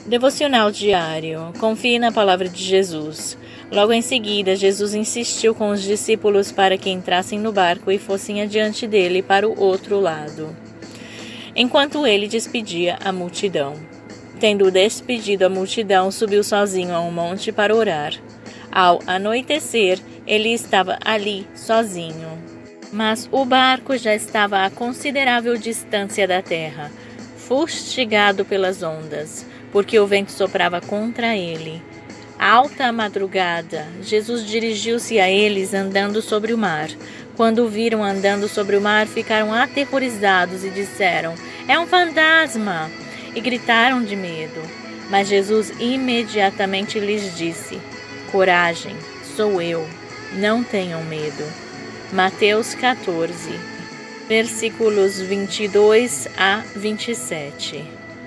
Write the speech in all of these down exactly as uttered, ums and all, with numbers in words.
Devocional diário. Confie na palavra de Jesus. Logo em seguida, Jesus insistiu com os discípulos para que entrassem no barco e fossem adiante dele para o outro lado, enquanto ele despedia a multidão. Tendo despedido a multidão, subiu sozinho a um monte para orar. Ao anoitecer, ele estava ali sozinho. Mas o barco já estava a considerável distância da terra, fustigado pelas ondas, porque o vento soprava contra ele. Alta madrugada, Jesus dirigiu-se a eles andando sobre o mar. Quando o viram andando sobre o mar, ficaram aterrorizados e disseram: "É um fantasma!" e gritaram de medo. Mas Jesus imediatamente lhes disse: "Coragem, sou eu, não tenham medo." Mateus quatorze, versículos vinte e dois a vinte e sete.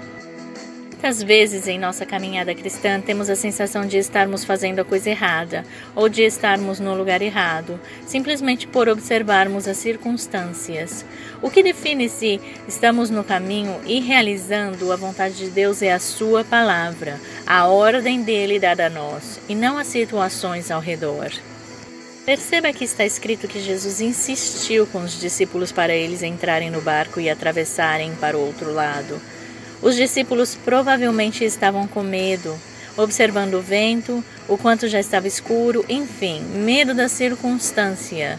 Muitas vezes em nossa caminhada cristã temos a sensação de estarmos fazendo a coisa errada ou de estarmos no lugar errado, simplesmente por observarmos as circunstâncias. O que define se estamos no caminho e realizando a vontade de Deus é a sua palavra, a ordem dele dada a nós, e não as situações ao redor. Perceba que está escrito que Jesus insistiu com os discípulos para eles entrarem no barco e atravessarem para o outro lado. Os discípulos provavelmente estavam com medo, observando o vento, o quanto já estava escuro, enfim, medo das circunstâncias.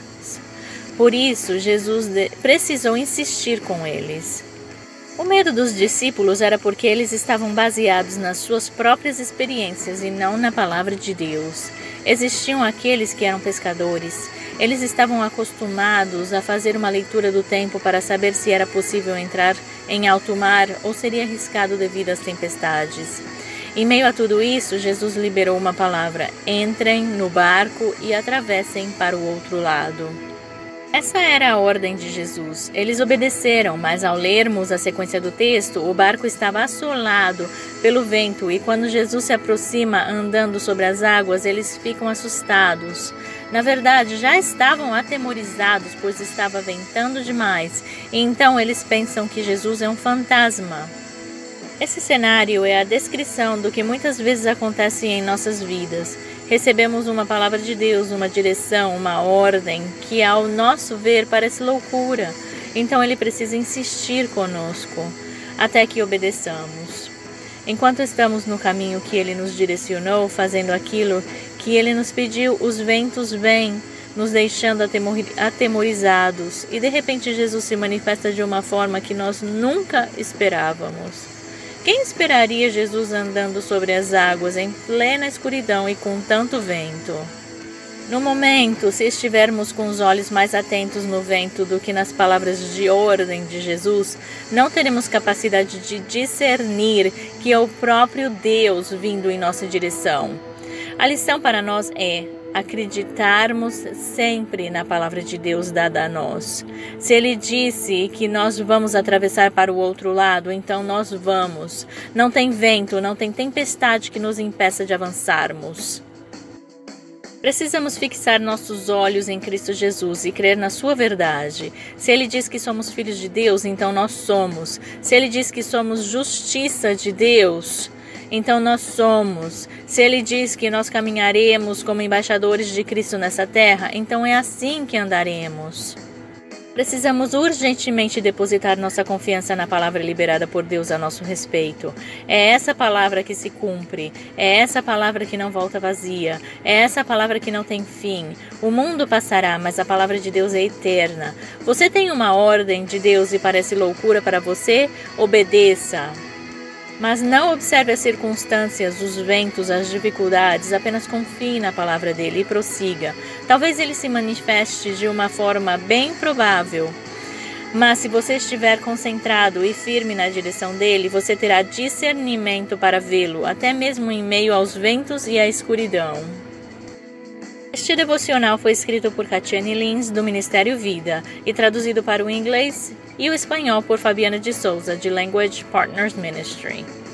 Por isso, Jesus precisou insistir com eles. O medo dos discípulos era porque eles estavam baseados nas suas próprias experiências e não na palavra de Deus. Existiam aqueles que eram pescadores. Eles estavam acostumados a fazer uma leitura do tempo para saber se era possível entrar em alto mar ou seria arriscado devido às tempestades. Em meio a tudo isso, Jesus liberou uma palavra: entrem no barco e atravessem para o outro lado. Essa era a ordem de Jesus. Eles obedeceram, mas ao lermos a sequência do texto, o barco estava assolado pelo vento e quando Jesus se aproxima andando sobre as águas, eles ficam assustados. Na verdade, já estavam atemorizados, pois estava ventando demais, e então eles pensam que Jesus é um fantasma. Esse cenário é a descrição do que muitas vezes acontece em nossas vidas. Recebemos uma palavra de Deus, uma direção, uma ordem, que ao nosso ver parece loucura. Então ele precisa insistir conosco, até que obedeçamos. Enquanto estamos no caminho que ele nos direcionou, fazendo aquilo que ele nos pediu, os ventos vêm, nos deixando atemorizados, e de repente Jesus se manifesta de uma forma que nós nunca esperávamos. Quem esperaria Jesus andando sobre as águas em plena escuridão e com tanto vento? No momento, se estivermos com os olhos mais atentos no vento do que nas palavras de ordem de Jesus, não teremos capacidade de discernir que é o próprio Deus vindo em nossa direção. A lição para nós é acreditarmos sempre na palavra de Deus dada a nós. Se Ele disse que nós vamos atravessar para o outro lado, então nós vamos. Não tem vento, não tem tempestade que nos impeça de avançarmos. Precisamos fixar nossos olhos em Cristo Jesus e crer na sua verdade. Se Ele diz que somos filhos de Deus, então nós somos. Se Ele diz que somos justiça de Deus, então nós somos. Se Ele diz que nós caminharemos como embaixadores de Cristo nessa terra, então é assim que andaremos. Precisamos urgentemente depositar nossa confiança na palavra liberada por Deus a nosso respeito. É essa palavra que se cumpre, é essa palavra que não volta vazia, é essa palavra que não tem fim. O mundo passará, mas a palavra de Deus é eterna. Você tem uma ordem de Deus e parece loucura para você? Obedeça. Mas não observe as circunstâncias, os ventos, as dificuldades, apenas confie na palavra dele e prossiga. Talvez ele se manifeste de uma forma bem provável, mas se você estiver concentrado e firme na direção dele, você terá discernimento para vê-lo, até mesmo em meio aos ventos e à escuridão. Este devocional foi escrito por Catiane Lins, do Ministério Vida, e traduzido para o inglês e o espanhol por Fabiana de Souza, de Language Partners Ministry.